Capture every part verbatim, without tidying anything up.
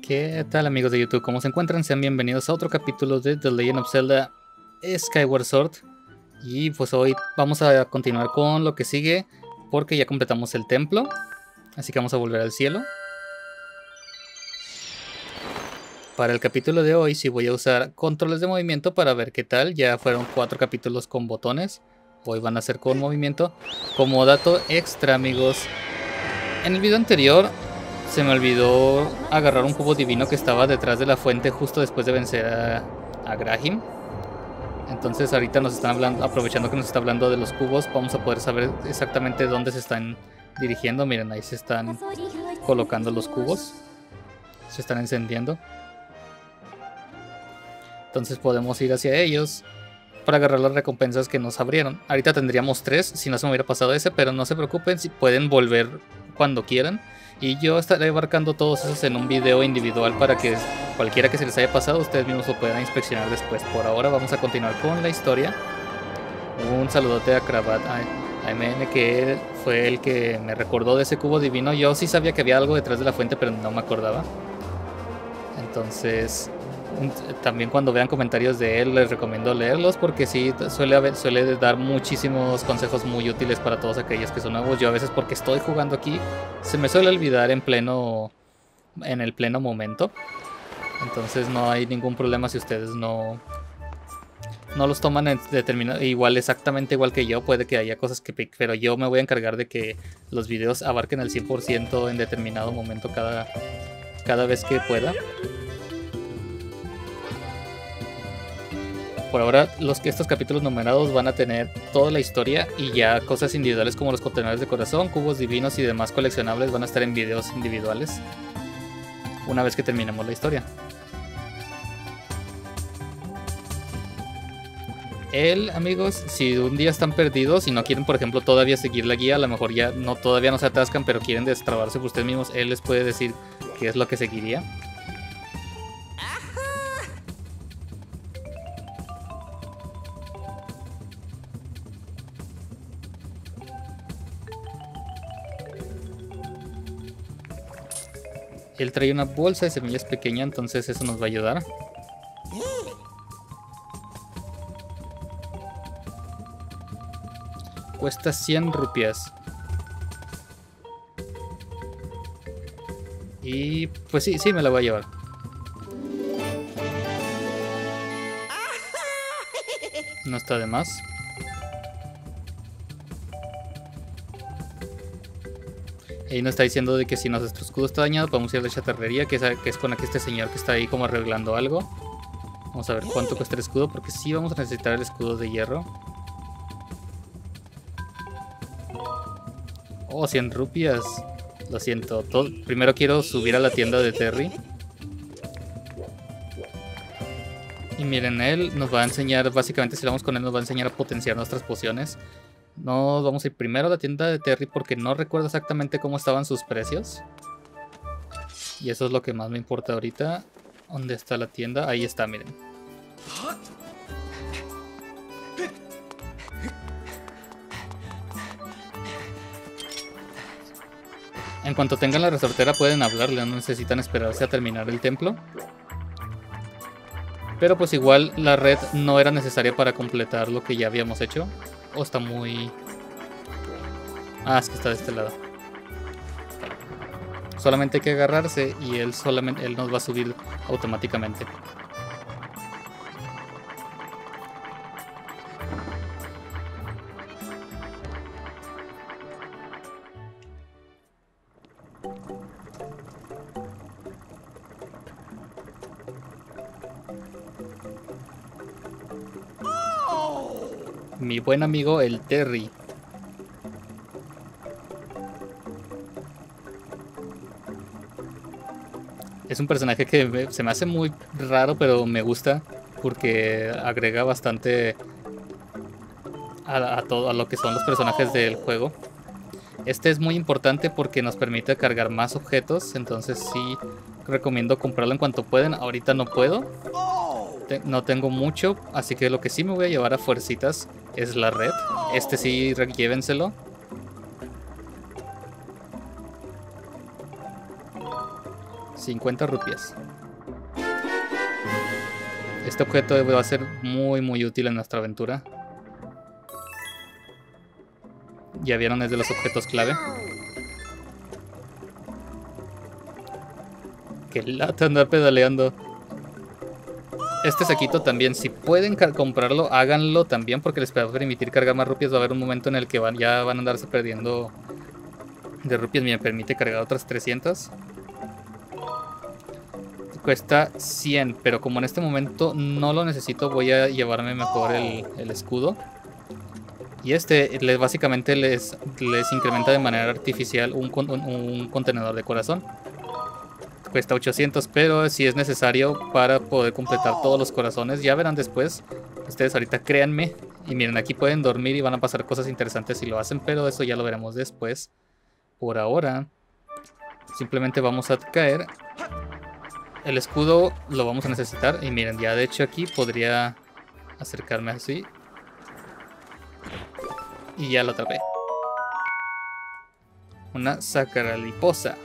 ¿Qué tal, amigos de YouTube? ¿Cómo se encuentran? Sean bienvenidos a otro capítulo de The Legend of Zelda Skyward Sword. Y pues hoy vamos a continuar con lo que sigue, porque ya completamos el templo. Así que vamos a volver al cielo. Para el capítulo de hoy sí voy a usar controles de movimiento para ver qué tal. Ya fueron cuatro capítulos con botones. Hoy van a ser con movimiento. Como dato extra, amigos, en el video anterior se me olvidó agarrar un cubo divino que estaba detrás de la fuente justo después de vencer a, a Grahim. Entonces ahorita nos están hablando, aprovechando que nos está hablando de los cubos, vamos a poder saber exactamente dónde se están dirigiendo. Miren, ahí se están colocando los cubos. Se están encendiendo. Entonces podemos ir hacia ellos para agarrar las recompensas que nos abrieron. Ahorita tendríamos tres, si no se me hubiera pasado ese, pero no se preocupen, si pueden volver cuando quieran. Y yo estaré abarcando todos esos en un video individual para que cualquiera que se les haya pasado, ustedes mismos lo puedan inspeccionar después. Por ahora vamos a continuar con la historia. Un saludote a Krabat A M N, que fue el que me recordó de ese cubo divino. Yo sí sabía que había algo detrás de la fuente, pero no me acordaba. Entonces, también cuando vean comentarios de él, les recomiendo leerlos, porque sí suele, haber, suele dar muchísimos consejos muy útiles para todos aquellos que son nuevos. Yo a veces, porque estoy jugando aquí, se me suele olvidar en pleno en el pleno momento. Entonces no hay ningún problema si ustedes no no los toman en determinado, igual, exactamente igual que yo. Puede que haya cosas que, pero yo me voy a encargar de que los videos abarquen el cien por ciento en determinado momento cada, cada vez que pueda. Por ahora, los que estos capítulos numerados van a tener toda la historia, y ya cosas individuales como los contenedores de corazón, cubos divinos y demás coleccionables van a estar en videos individuales una vez que terminemos la historia. Él, amigos, si un día están perdidos y no quieren, por ejemplo, todavía seguir la guía, a lo mejor ya no, todavía no se atascan, pero quieren destrabarse por ustedes mismos, él les puede decir qué es lo que seguiría. Él trae una bolsa de semillas pequeña, entonces eso nos va a ayudar. Cuesta cien rupias. Y pues sí, sí me la voy a llevar. No está de más. Ahí nos está diciendo de que si nuestro escudo está dañado podemos ir a la chatarrería, que es, que es con aquí este señor que está ahí como arreglando algo. Vamos a ver cuánto cuesta el escudo, porque sí vamos a necesitar el escudo de hierro. Oh, cien rupias. Lo siento. Todo, primero quiero subir a la tienda de Terry. Y miren, él nos va a enseñar, básicamente si vamos con él nos va a enseñar a potenciar nuestras pociones. No, vamos a ir primero a la tienda de Terry porque no recuerdo exactamente cómo estaban sus precios. Y eso es lo que más me importa ahorita. ¿Dónde está la tienda? Ahí está, miren. En cuanto tengan la resortera pueden hablarle, no necesitan esperarse a terminar el templo. Pero pues igual la red no era necesaria para completar lo que ya habíamos hecho. O está muy... Ah, es que está de este lado. Solamente hay que agarrarse y él, solamente, él nos va a subir automáticamente. Mi buen amigo el Terry. Es un personaje que me, se me hace muy raro, pero me gusta porque agrega bastante a, a todo a lo que son los personajes del juego. Este es muy importante porque nos permite cargar más objetos, entonces sí recomiendo comprarlo en cuanto pueden. Ahorita no puedo, te, no tengo mucho, así que lo que sí me voy a llevar a fuercitas es la red. Este sí, llévenselo. cincuenta rupias. Este objeto va a ser muy muy útil en nuestra aventura. Ya vieron, es de los objetos clave. Qué lata andar pedaleando. Este saquito también, si pueden comprarlo, háganlo también, porque les va a permitir cargar más rupias. Va a haber un momento en el que van, ya van a andarse perdiendo de rupias. Me permite cargar otras trescientas. Cuesta cien, pero como en este momento no lo necesito, voy a llevarme mejor el, el escudo. Y este les, básicamente les, les incrementa de manera artificial un, un, un contenedor de corazón. Cuesta ochocientos, pero si es necesario para poder completar todos los corazones. Ya verán después. Ustedes ahorita créanme. Y miren, aquí pueden dormir y van a pasar cosas interesantes si lo hacen, pero eso ya lo veremos después. Por ahora, simplemente vamos a caer. El escudo lo vamos a necesitar. Y miren, ya de hecho aquí podría acercarme así. Y ya lo atrapé. Una sacaraliposa.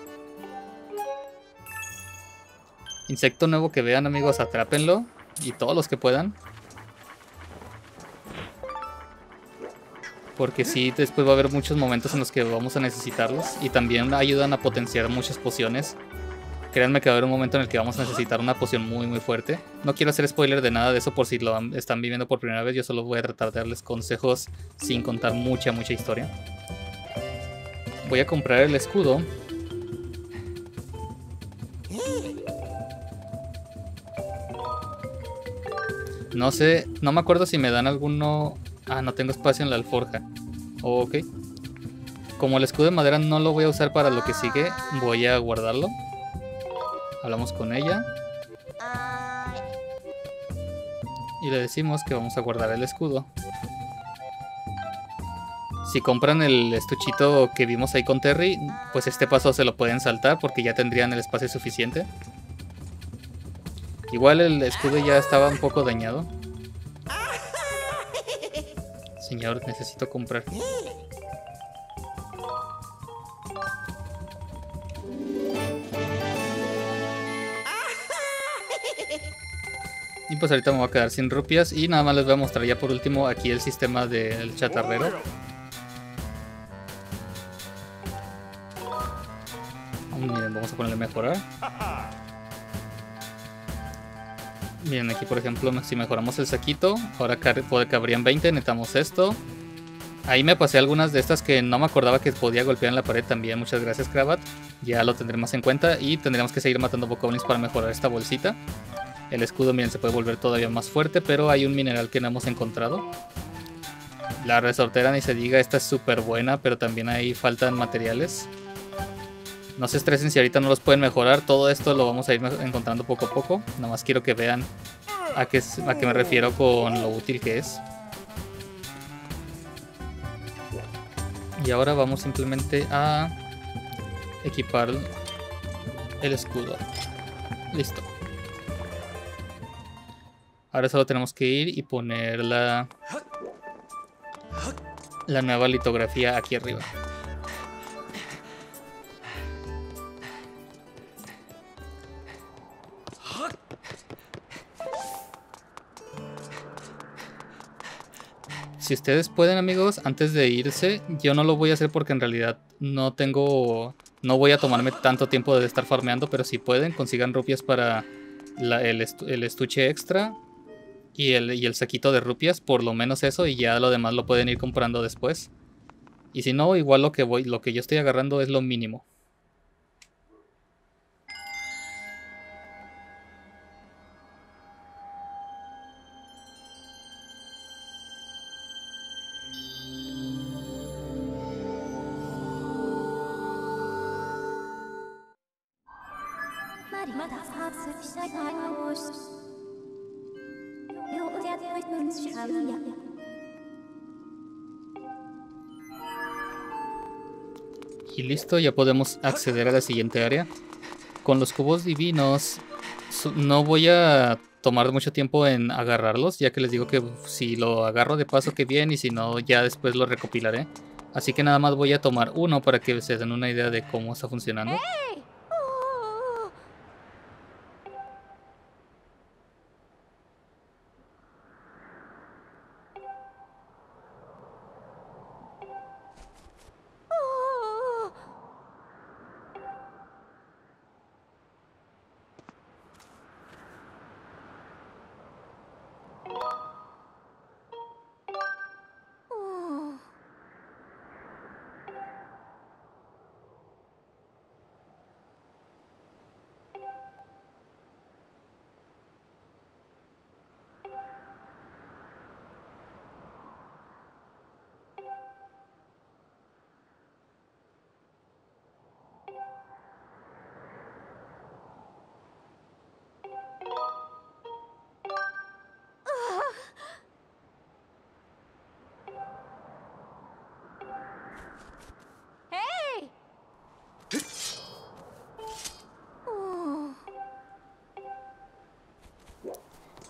Insecto nuevo que vean, amigos, atrápenlo. Y todos los que puedan. Porque sí, después va a haber muchos momentos en los que vamos a necesitarlos. Y también ayudan a potenciar muchas pociones. Créanme que va a haber un momento en el que vamos a necesitar una poción muy muy fuerte. No quiero hacer spoiler de nada de eso por si lo están viviendo por primera vez. Yo solo voy a tratar de darles consejos sin contar mucha mucha historia. Voy a comprar el escudo. No sé, no me acuerdo si me dan alguno... Ah, no tengo espacio en la alforja. Oh, ok. Como el escudo de madera no lo voy a usar para lo que sigue, voy a guardarlo. Hablamos con ella. Y le decimos que vamos a guardar el escudo. Si compran el estuchito que vimos ahí con Terry, pues este paso se lo pueden saltar porque ya tendrían el espacio suficiente. Igual el escudo ya estaba un poco dañado. Señor, necesito comprar. Y pues ahorita me voy a quedar sin rupias. Y nada más les voy a mostrar ya por último aquí el sistema del chatarrero. Miren, vamos a ponerle mejorar. Miren, aquí por ejemplo, si mejoramos el saquito, ahora cabrían veinte, necesitamos esto. Ahí me pasé algunas de estas que no me acordaba que podía golpear en la pared también. Muchas gracias, Krabat. Ya lo tendré más en cuenta y tendremos que seguir matando bokoblins para mejorar esta bolsita. El escudo, miren, se puede volver todavía más fuerte, pero hay un mineral que no hemos encontrado. La resortera, ni se diga, esta es súper buena, pero también ahí faltan materiales. No se estresen si ahorita no los pueden mejorar. Todo esto lo vamos a ir encontrando poco a poco. Nada más quiero que vean a qué, a qué me refiero con lo útil que es. Y ahora vamos simplemente a equipar el escudo. Listo. Ahora solo tenemos que ir y poner la, la nueva litografía aquí arriba. Si ustedes pueden, amigos, antes de irse, yo no lo voy a hacer porque en realidad no tengo, no voy a tomarme tanto tiempo de estar farmeando, pero si pueden, consigan rupias para la, el, estu el estuche extra y el, y el saquito de rupias, por lo menos eso, y ya lo demás lo pueden ir comprando después. Y si no, igual lo que voy, lo que yo estoy agarrando es lo mínimo. Y listo, ya podemos acceder a la siguiente área. Con los cubos divinos no voy a tomar mucho tiempo en agarrarlos, ya que les digo que si lo agarro de paso que bien, y si no ya después lo recopilaré. Así que nada más voy a tomar uno para que se den una idea de cómo está funcionando.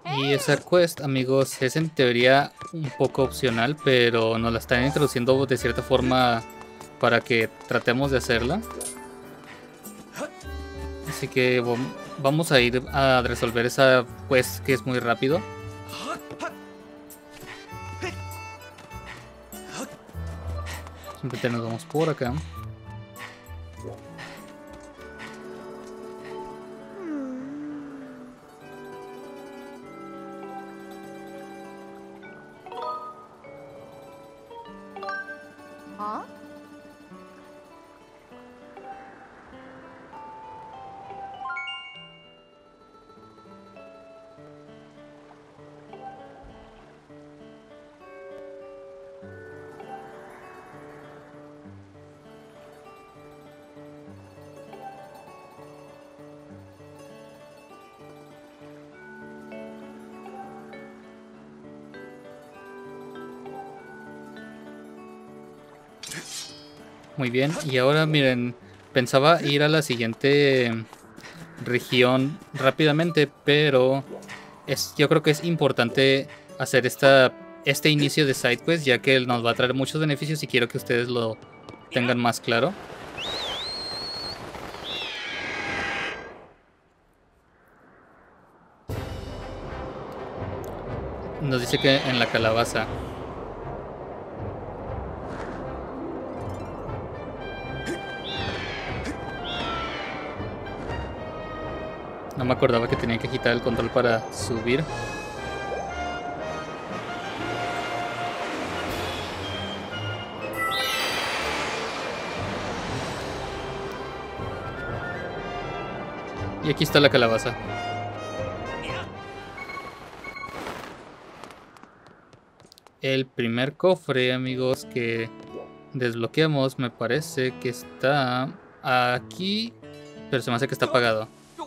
Y esa quest, amigos, es en teoría un poco opcional, pero nos la están introduciendo de cierta forma para que tratemos de hacerla. Así que vamos a ir a resolver esa quest que es muy rápido. Simplemente nos vamos por acá. ¿Ah? Muy bien, y ahora miren, pensaba ir a la siguiente región rápidamente, pero es, yo creo que es importante hacer esta, este inicio de SideQuest, ya que nos va a traer muchos beneficios y quiero que ustedes lo tengan más claro. Nos dice que en la calabaza. No me acordaba que tenía que quitar el control para subir. Y aquí está la calabaza. El primer cofre, amigos, que desbloqueamos me parece que está aquí, pero se me hace que está apagado.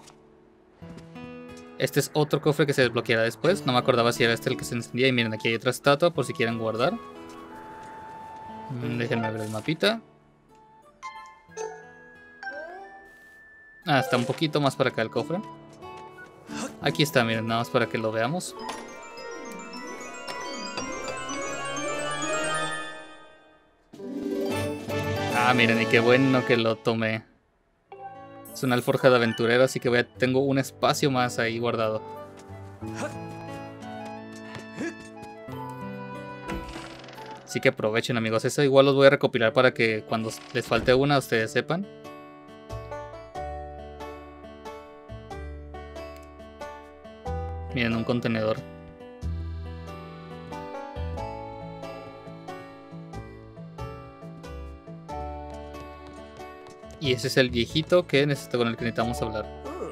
Este es otro cofre que se desbloqueará después. No me acordaba si era este el que se encendía. Y miren, aquí hay otra estatua por si quieren guardar. Déjenme ver el mapita. Ah, está un poquito más para acá el cofre. Aquí está, miren, nada más para que lo veamos. Ah, miren, y qué bueno que lo tomé. Es una alforja de aventurero, así que voy a, tengo un espacio más ahí guardado. Así que aprovechen, amigos. Eso igual los voy a recopilar para que cuando les falte una ustedes sepan. Miren, un contenedor. Y ese es el viejito que necesito, con el que necesitamos hablar.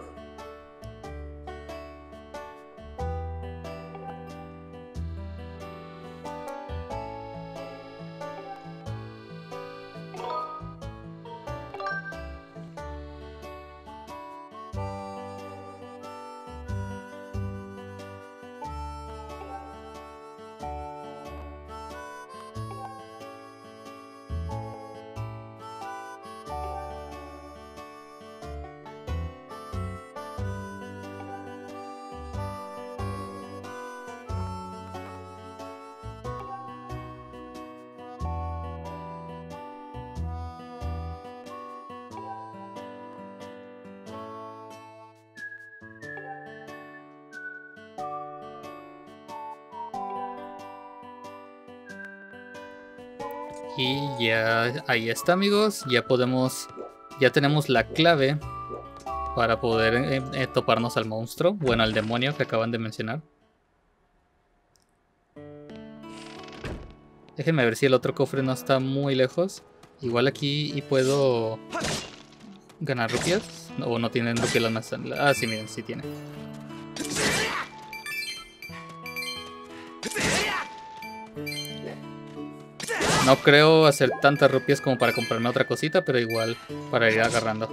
Y ya ahí está, amigos. Ya podemos, ya tenemos la clave para poder eh, eh, toparnos al monstruo, bueno, al demonio que acaban de mencionar. Déjenme ver si el otro cofre no está muy lejos. Igual aquí y puedo ganar rupias. O no tienen rupias las más. Ah, sí, miren, sí tiene. No creo hacer tantas rupias como para comprarme otra cosita, pero igual para ir agarrando.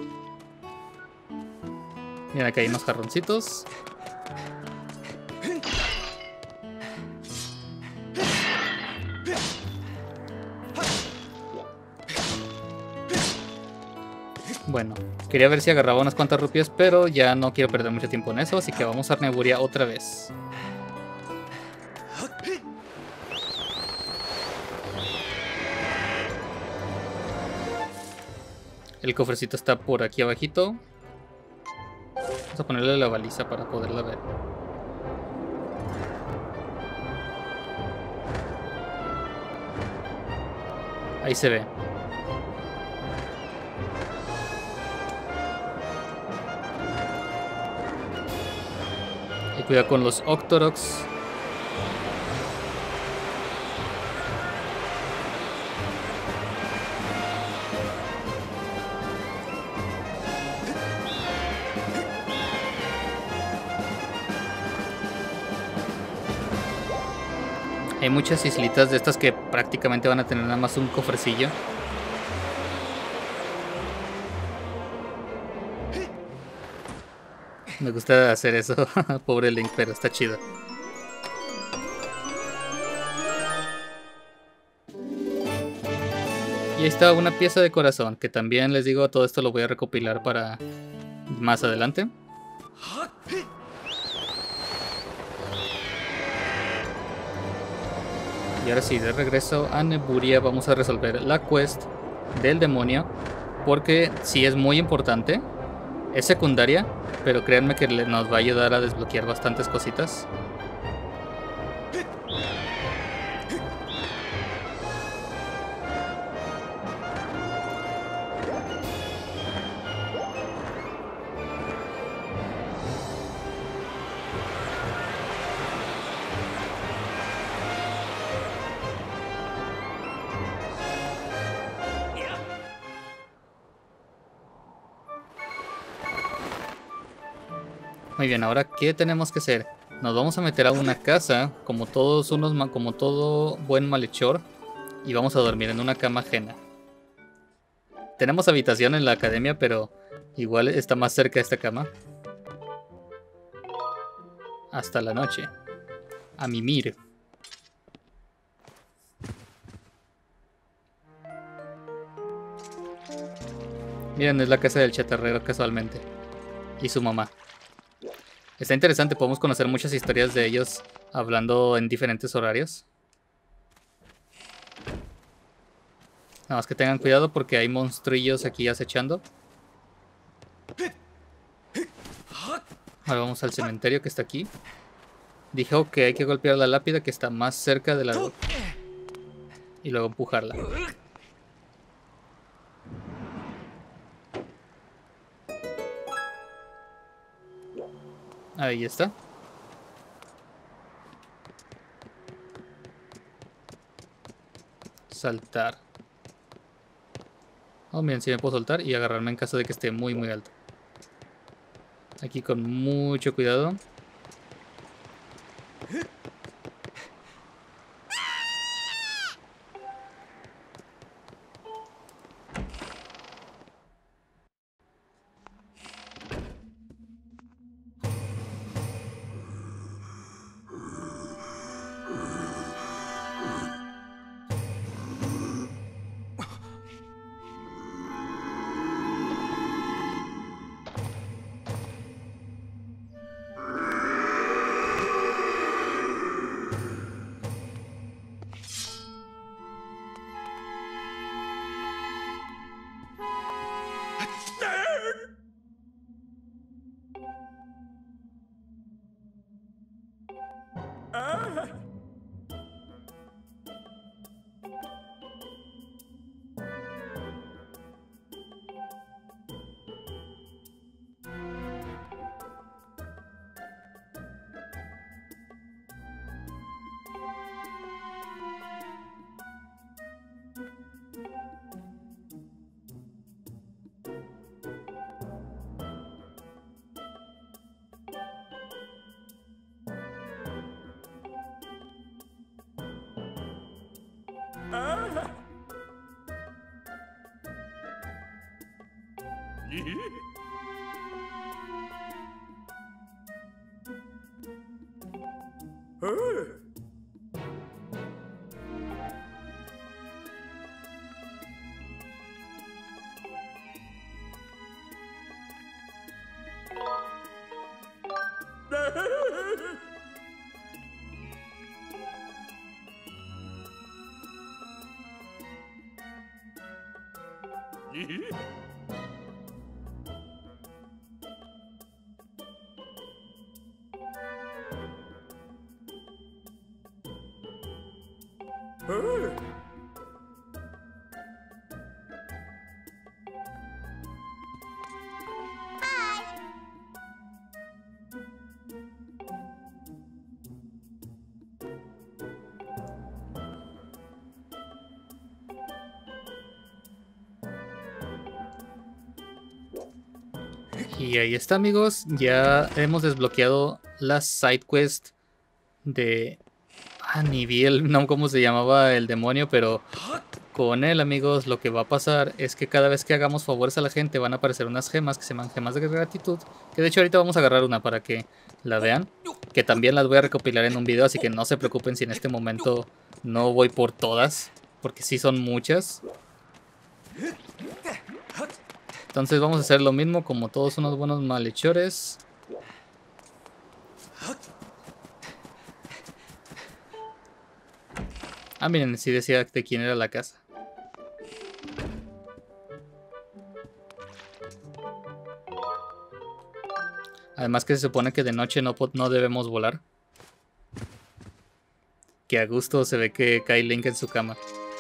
Mira, aquí hay unos jarroncitos. Bueno, quería ver si agarraba unas cuantas rupias, pero ya no quiero perder mucho tiempo en eso, así que vamos a Arneburia otra vez. El cofrecito está por aquí abajito. Vamos a ponerle la baliza para poderla ver. Ahí se ve. Y cuidado con los Octoroks. Hay muchas islitas de estas que prácticamente van a tener nada más un cofrecillo. Me gusta hacer eso, pobre Link, pero está chido. Y ahí está una pieza de corazón, que también les digo, todo esto lo voy a recopilar para más adelante. Y ahora sí, de regreso a Neburia vamos a resolver la quest del demonio, porque sí es muy importante. Es secundaria, pero créanme que nos va a ayudar a desbloquear bastantes cositas. Muy bien, ahora ¿qué tenemos que hacer? Nos vamos a meter a una casa, como todos unos, como todo buen malhechor, y vamos a dormir en una cama ajena. Tenemos habitación en la academia, pero igual está más cerca esta cama. Hasta la noche. A mimir. Miren, es la casa del chatarrero casualmente. Y su mamá. Está interesante, podemos conocer muchas historias de ellos hablando en diferentes horarios. Nada más que tengan cuidado porque hay monstruillos aquí acechando. Ahora vamos al cementerio que está aquí. Dijo que hay que golpear la lápida que está más cerca del árbol. Y luego empujarla. Ahí está. Saltar. Oh, miren, si me puedo soltar y agarrarme en caso de que esté muy muy alto. Aquí con mucho cuidado. Y ahí está, amigos, ya hemos desbloqueado la side quest de... Ah, ni vi el no, cómo se llamaba el demonio, pero con él, amigos, lo que va a pasar es que cada vez que hagamos favores a la gente van a aparecer unas gemas que se llaman gemas de gratitud, que de hecho ahorita vamos a agarrar una para que la vean, que también las voy a recopilar en un video, así que no se preocupen si en este momento no voy por todas, porque sí son muchas. Entonces vamos a hacer lo mismo como todos unos buenos malhechores. Ah, miren, sí decía de quién era la casa. Además que se supone que de noche no, no debemos volar. Que a gusto se ve que cae Link en su cama.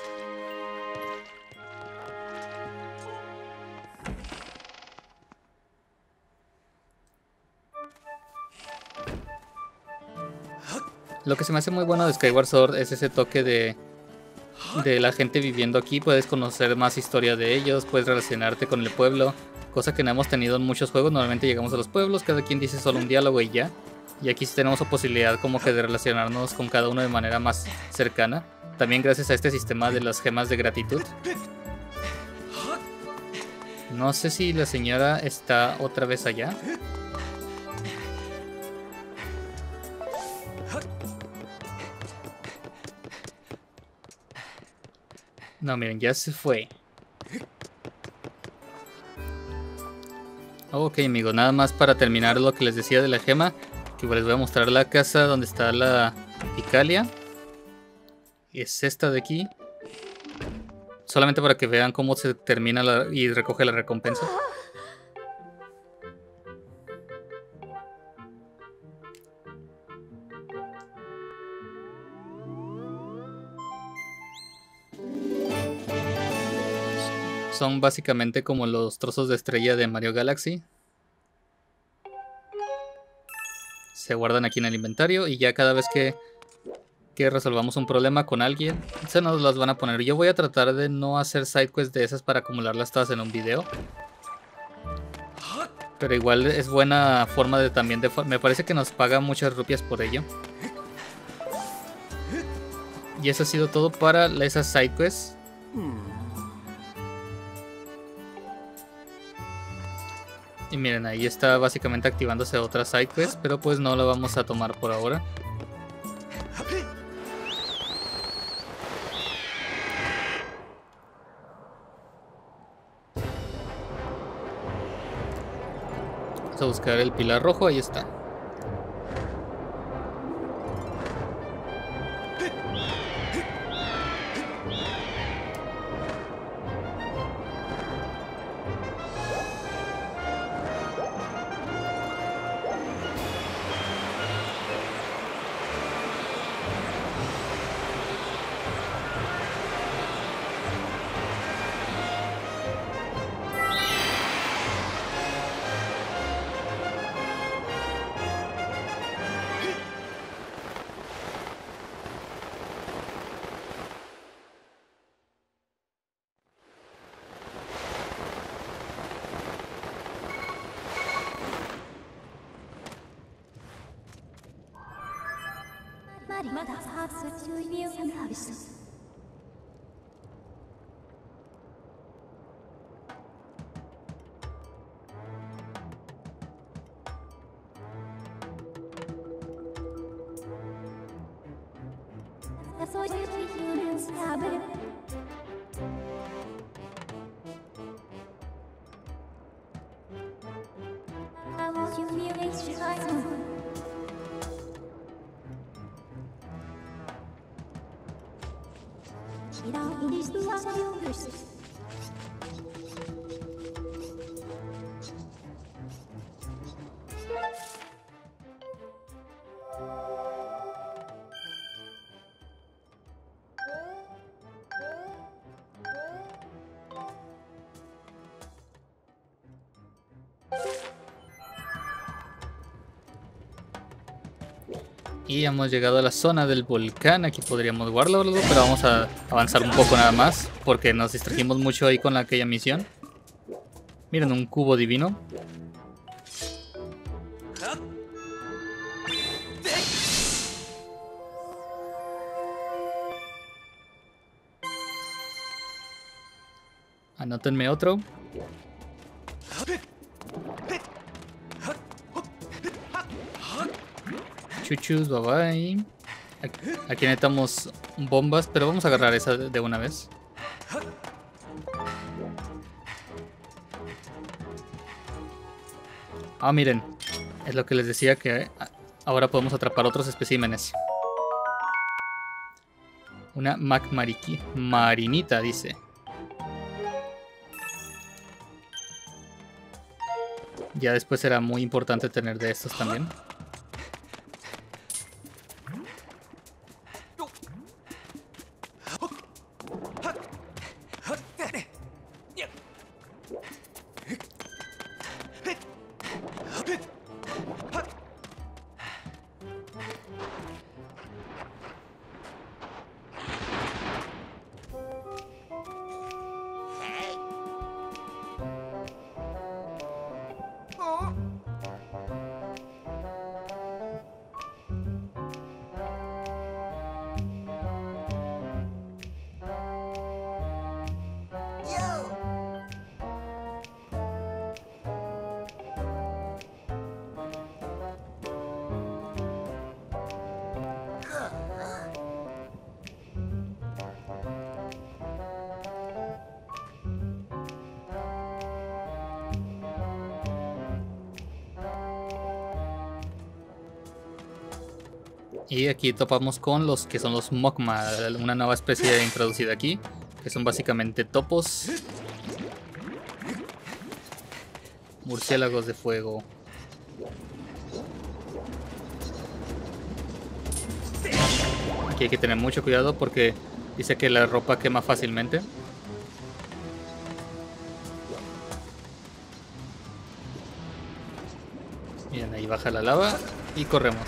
Lo que se me hace muy bueno de Skyward Sword es ese toque de, de la gente viviendo aquí. Puedes conocer más historia de ellos, puedes relacionarte con el pueblo, cosa que no hemos tenido en muchos juegos. Normalmente llegamos a los pueblos, cada quien dice solo un diálogo y ya. Y aquí sí tenemos la posibilidad como que de relacionarnos con cada uno de manera más cercana. También gracias a este sistema de las gemas de gratitud. No sé si la señora está otra vez allá. No, miren, ya se fue. Ok, amigos, nada más para terminar lo que les decía de la gema. Que les voy a mostrar la casa donde está la Icalia. Es esta de aquí. Solamente para que vean cómo se termina la, y recoge la recompensa. Son básicamente como los trozos de estrella de Mario Galaxy. Se guardan aquí en el inventario y ya cada vez que, que resolvamos un problema con alguien, se nos las van a poner. Yo voy a tratar de no hacer sidequests de esas para acumularlas todas en un video. Pero igual es buena forma de también... De, me parece que nos paga muchas rupias por ello. Y eso ha sido todo para esas sidequests. Y miren, ahí está básicamente activándose otra sidequest, pero pues no la vamos a tomar por ahora. Vamos a buscar el pilar rojo, ahí está. Y hemos llegado a la zona del volcán. Aquí podríamos guardarlo, pero vamos a avanzar un poco nada más, porque nos distrajimos mucho ahí con aquella misión. Miren, un cubo divino. Anótenme otro. Chuchus, bye bye. Aquí necesitamos bombas, pero vamos a agarrar esa de una vez. Ah, miren. Es lo que les decía, que ahora podemos atrapar otros especímenes. Una Magmariki marinita, dice. Ya después será muy importante tener de estos también. Y aquí topamos con los que son los Mogma, una nueva especie introducida aquí, que son básicamente topos. Murciélagos de fuego. Aquí hay que tener mucho cuidado porque dice que la ropa quema fácilmente. Bien, ahí baja la lava y corremos.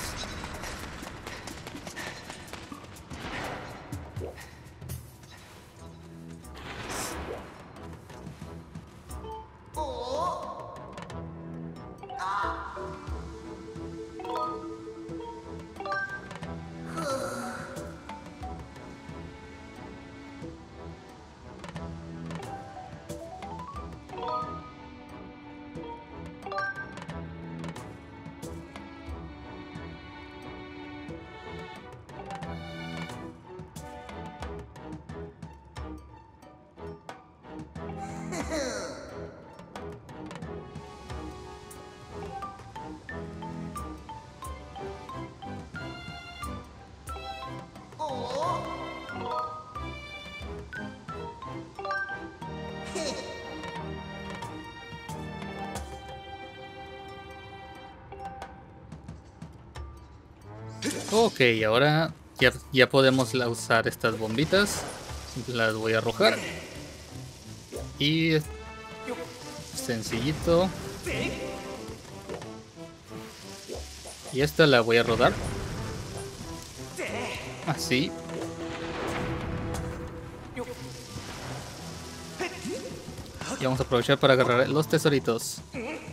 Ok, ahora ya, ya podemos usar estas bombitas. Las voy a arrojar. Y sencillito. Y esta la voy a rodar. Así. Y vamos a aprovechar para agarrar los tesoritos.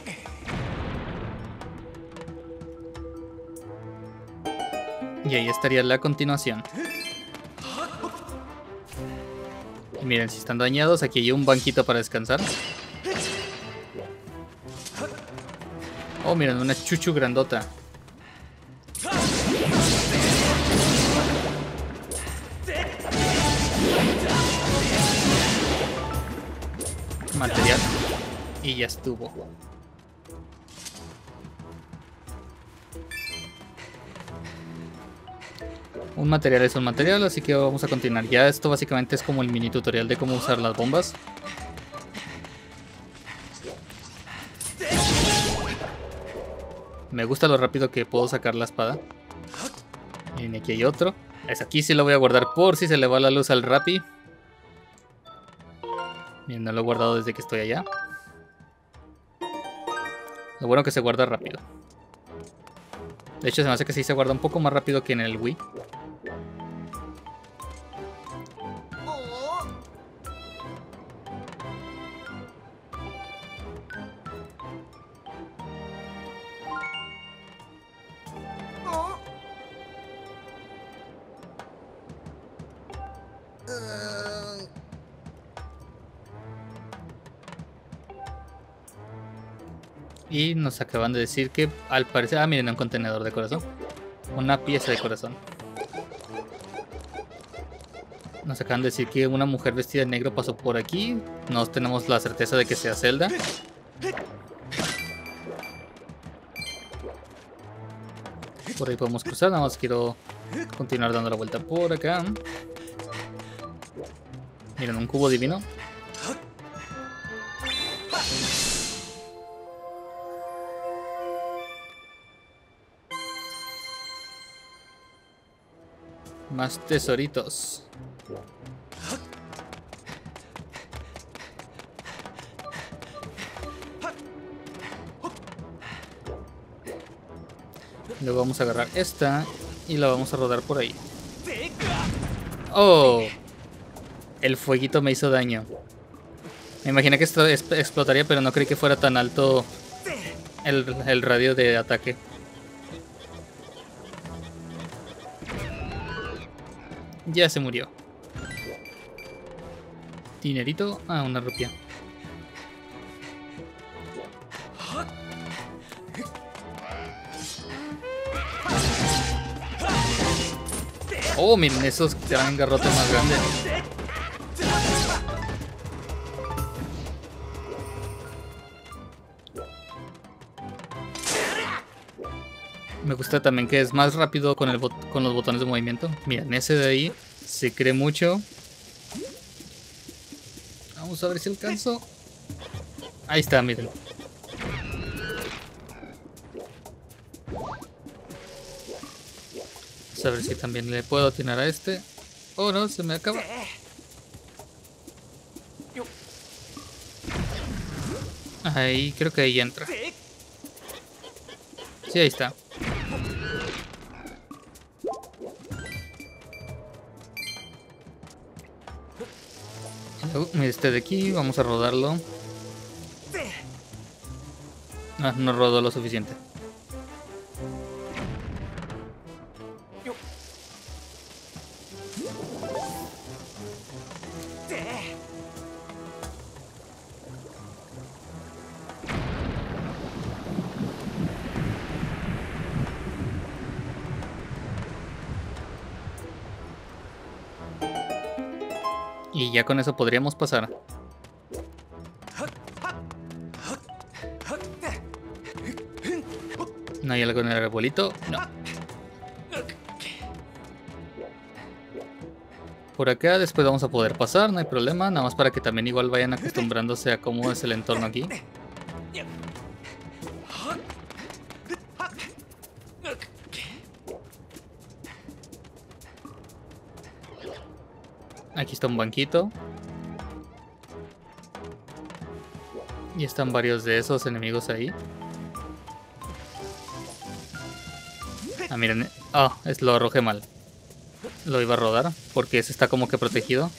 Y ahí estaría la continuación. Y miren, si están dañados, aquí hay un banquito para descansar. Oh, miren, una chuchu grandota. Material. Y ya estuvo. Un material es un material, así que vamos a continuar. Ya esto básicamente es como el mini tutorial de cómo usar las bombas. Me gusta lo rápido que puedo sacar la espada. Y aquí hay otro. Es aquí sí lo voy a guardar por si se le va la luz al Rappi. Bien, no lo he guardado desde que estoy allá. Lo bueno que se guarda rápido. De hecho, se me hace que sí se guarda un poco más rápido que en el Wii. Y nos acaban de decir que al parecer... Ah, miren, un contenedor de corazón. Una pieza de corazón. Nos acaban de decir que una mujer vestida de negro pasó por aquí. No tenemos la certeza de que sea Zelda. Por ahí podemos cruzar, nada más quiero continuar dando la vuelta por acá. Miren, un cubo divino. Más tesoritos. Luego vamos a agarrar esta y la vamos a rodar por ahí. ¡Oh! El fueguito me hizo daño. Me imaginé que esto explotaría, pero no creí que fuera tan alto el, el radio de ataque. Ya se murió. Dinerito. Ah, una rupia. Oh, miren esos gran garrotes más grandes. Me gusta también que es más rápido con, el bot con los botones de movimiento. Miren, ese de ahí se cree mucho. Vamos a ver si alcanzo. Ahí está, miren. Vamos a ver si también le puedo atinar a este. Oh, no, se me acaba. Ahí, creo que ahí entra. Sí, ahí está. Este de aquí, vamos a rodarlo. Ah, no rodó lo suficiente. Y ya con eso podríamos pasar. ¿No hay algo en el arbolito? No. Por acá después vamos a poder pasar, no hay problema. Nada más para que también igual vayan acostumbrándose a cómo es el entorno aquí. Aquí está un banquito. Y están varios de esos enemigos ahí. Ah, miren. Ah, oh, es lo arrojé mal. Lo iba a rodar porque ese está como que protegido.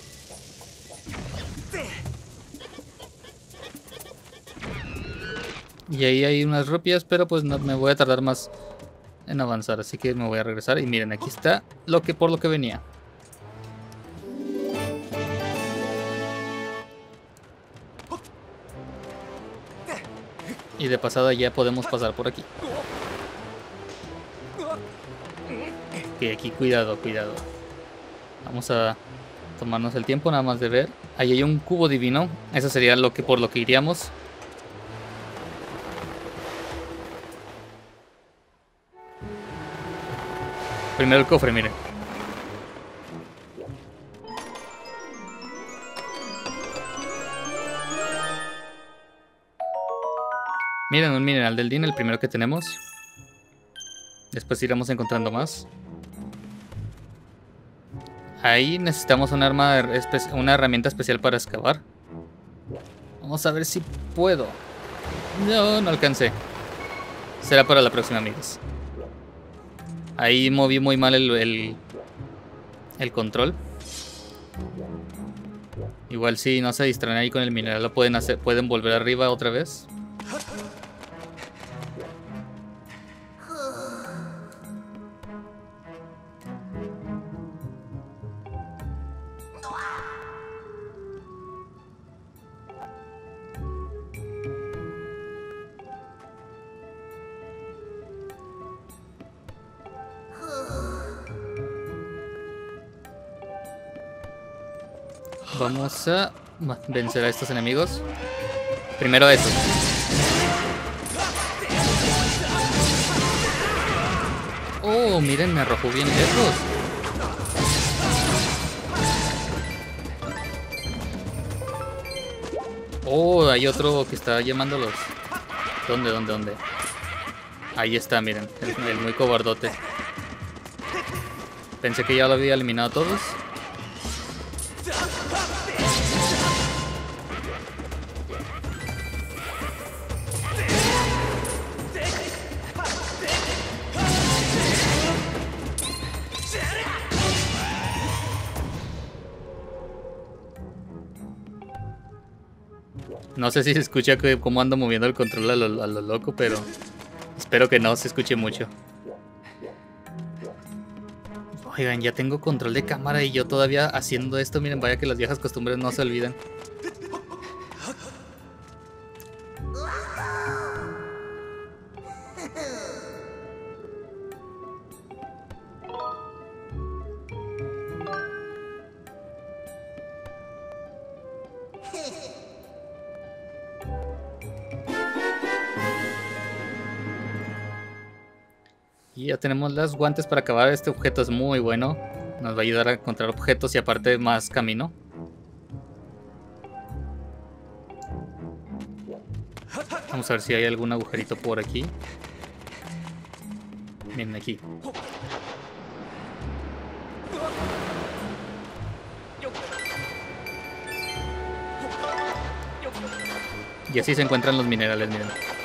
Y ahí hay unas rupias, pero pues no, me voy a tardar más en avanzar, así que me voy a regresar. Y miren, aquí está lo que por lo que venía. Y de pasada ya podemos pasar por aquí. Ok, aquí cuidado, cuidado. Vamos a tomarnos el tiempo nada más de ver. Ahí hay un cubo divino. Eso sería lo que por lo que iríamos. Primero el cofre, miren. Miren, un mineral del Din, el primero que tenemos. Después iremos encontrando más. Ahí necesitamos un arma, una herramienta especial para excavar. Vamos a ver si puedo. No, no alcancé. Será para la próxima, amigos. Ahí moví muy mal el, el, el control. Igual si no se distraen ahí con el mineral lo pueden hacer, pueden volver arriba otra vez. Vamos a vencer a estos enemigos. Primero a estos. Oh, miren, me arrojó bien lejos. Oh, hay otro que está llamándolos. ¿Dónde, dónde, dónde? Ahí está, miren, el, el muy cobardote. Pensé que ya lo había eliminado a todos. No sé si se escucha que, cómo ando moviendo el control a lo, a lo loco, pero espero que no se escuche mucho. Oigan, ya tengo control de cámara y yo todavía haciendo esto. Miren, vaya que las viejas costumbres no se olviden. Y ya tenemos las guantes para acabar. Este objeto es muy bueno. Nos va a ayudar a encontrar objetos y aparte más camino. Vamos a ver si hay algún agujerito por aquí. Miren aquí. Y así se encuentran los minerales, miren.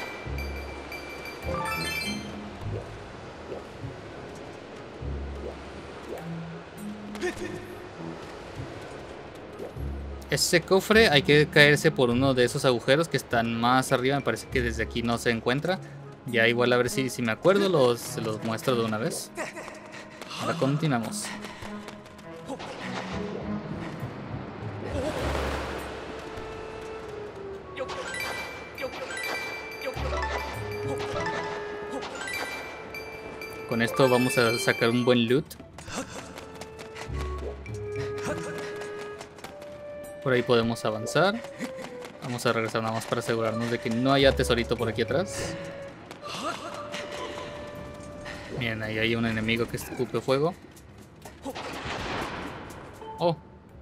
Ese cofre hay que caerse por uno de esos agujeros que están más arriba. Me parece que desde aquí no se encuentra. Ya igual a ver si, si me acuerdo los, los muestro de una vez. Ahora continuamos. Con esto vamos a sacar un buen loot. Por ahí podemos avanzar. Vamos a regresar nada más para asegurarnos de que no haya tesorito por aquí atrás. Miren, ahí hay un enemigo que escupe fuego. Oh.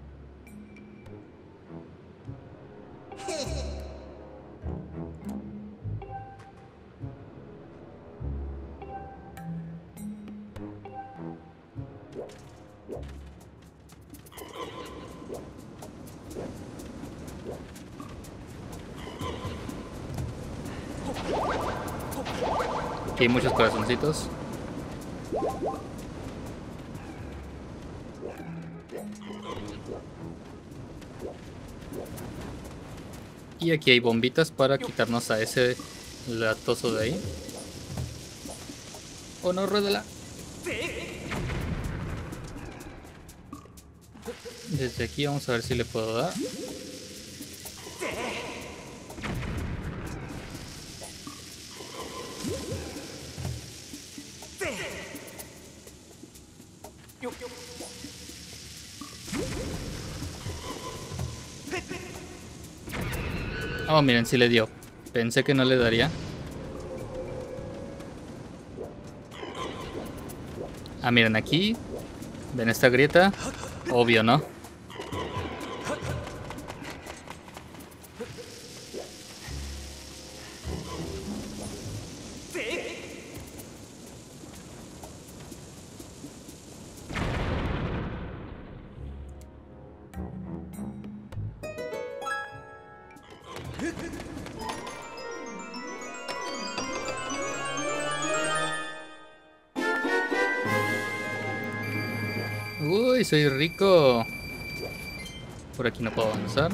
Aquí hay muchos corazoncitos. Y aquí hay bombitas para quitarnos a ese latoso de ahí. Oh no, ruédala. Desde aquí vamos a ver si le puedo dar. Oh, miren, sí le dio. Pensé que no le daría. Ah, miren, aquí. ¿Ven esta grieta? Obvio, ¿no? Uy, soy rico. Por aquí no puedo avanzar.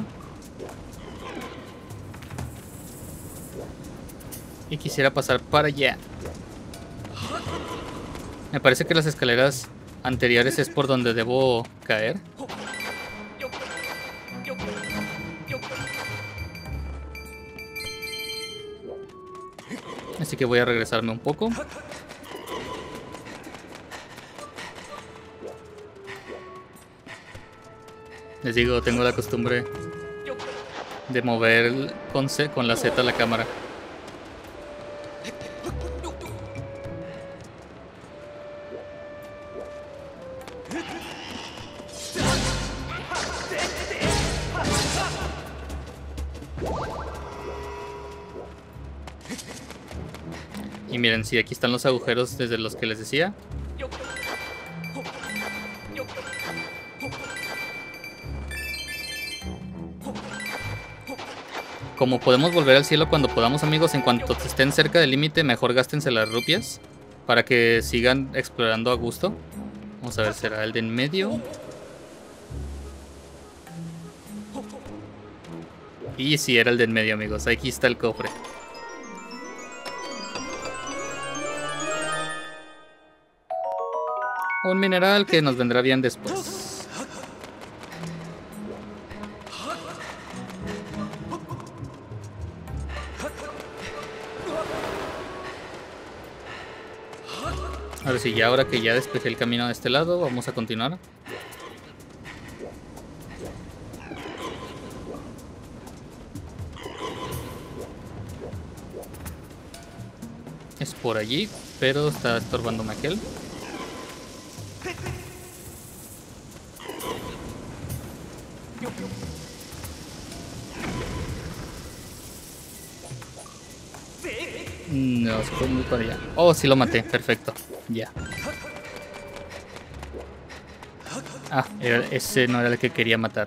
Y quisiera pasar para allá. Me parece que las escaleras anteriores es por donde debo caer. Así que voy a regresarme un poco. Les digo, tengo la costumbre de mover con, C, con la Z la cámara. Y miren, sí, aquí están los agujeros desde los que les decía. Como podemos volver al cielo cuando podamos, amigos, en cuanto estén cerca del límite, mejor gástense las rupias para que sigan explorando a gusto. Vamos a ver, ¿será el de en medio? Y sí, era el de en medio, amigos. Aquí está el cofre. Un mineral que nos vendrá bien después. Ahora sí, ya ahora que ya despejé el camino de este lado, vamos a continuar. Es por allí, pero está estorbándome aquel. No, se fue muy para allá. Oh, sí lo maté, perfecto. Ya. Ah, era, ese no era el que quería matar.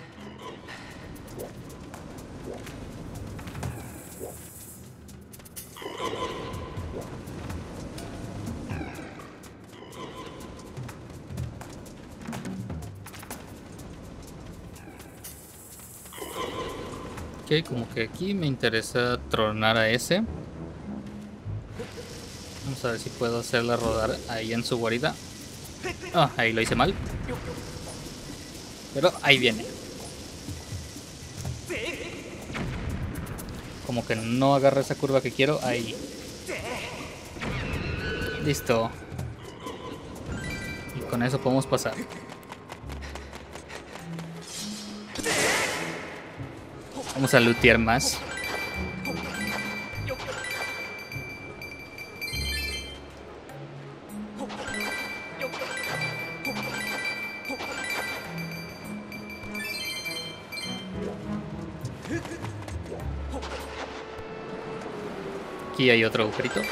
Ok, como que aquí me interesa tronar a ese. Vamos a ver si puedo hacerla rodar ahí en su guarida. Ah, ahí lo hice mal. Pero ahí viene. Como que no agarra esa curva que quiero. Ahí. Listo. Y con eso podemos pasar. Vamos a lootear más. Aquí hay otro agujerito.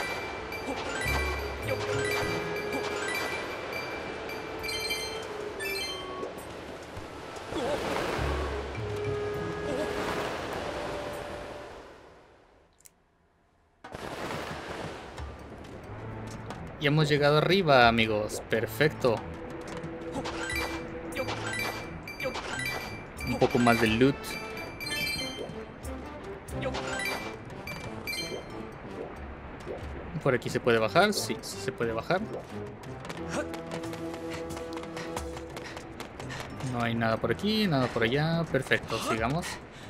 Y hemos llegado arriba, amigos. Perfecto. Un poco más de loot. Por aquí se puede bajar. Sí, sí se puede bajar. No hay nada por aquí, nada por allá. Perfecto, sigamos.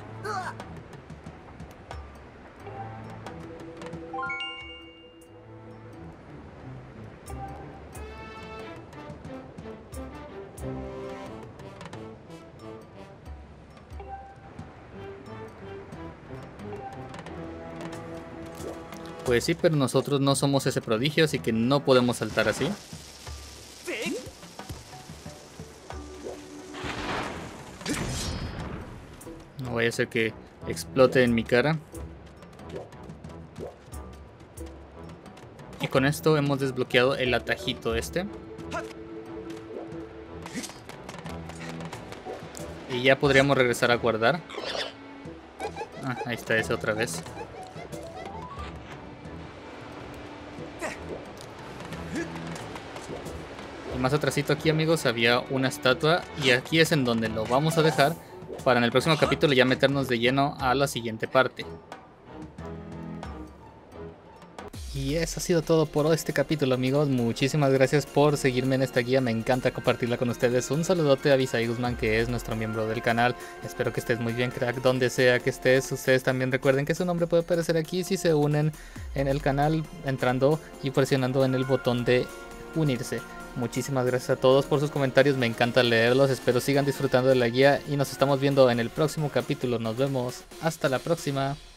Pues sí, pero nosotros no somos ese prodigio, así que no podemos saltar así. No vaya a ser que explote en mi cara. Y con esto hemos desbloqueado el atajito este. Y ya podríamos regresar a guardar. Ah, ahí está ese otra vez. más atrasito aquí, amigos, había una estatua y aquí es en donde lo vamos a dejar para en el próximo capítulo ya meternos de lleno a la siguiente parte. Y eso ha sido todo por este capítulo, amigos. Muchísimas gracias por seguirme en esta guía. Me encanta compartirla con ustedes. Un saludote a Avisai Guzmán, que es nuestro miembro del canal. Espero que estés muy bien, crack, donde sea que estés. Ustedes también recuerden que su nombre puede aparecer aquí si se unen en el canal entrando y presionando en el botón de unirse. Muchísimas gracias a todos por sus comentarios. Me encanta leerlos. Espero sigan disfrutando de la guía y nos estamos viendo en el próximo capítulo. Nos vemos. Hasta la próxima.